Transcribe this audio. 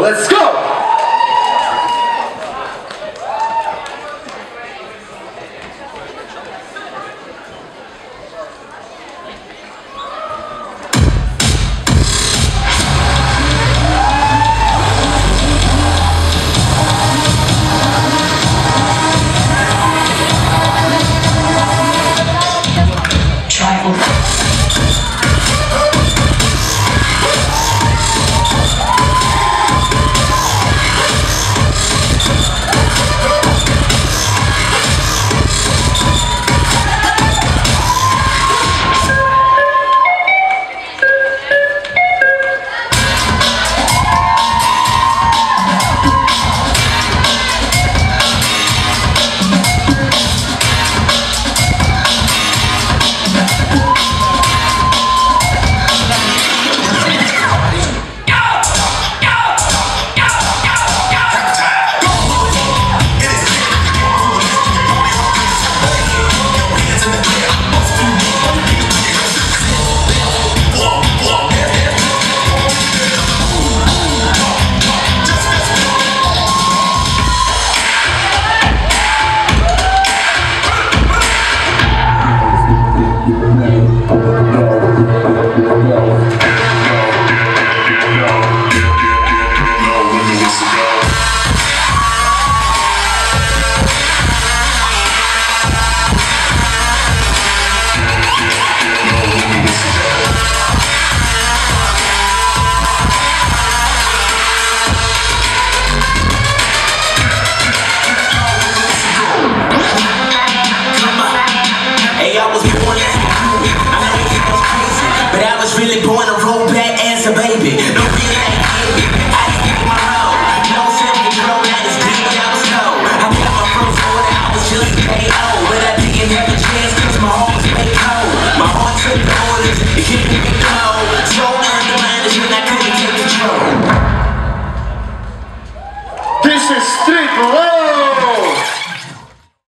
Let's go! Really born to roll back as a baby. No real like baby. I stick my hoe. No self-control, that is deep when I was cold. I got my first order, I was just KO. But I didn't have a chance cause my heart was made cold. My heart took the orders, it kept me cold. So undermined when I couldn't take control. This is Street Life.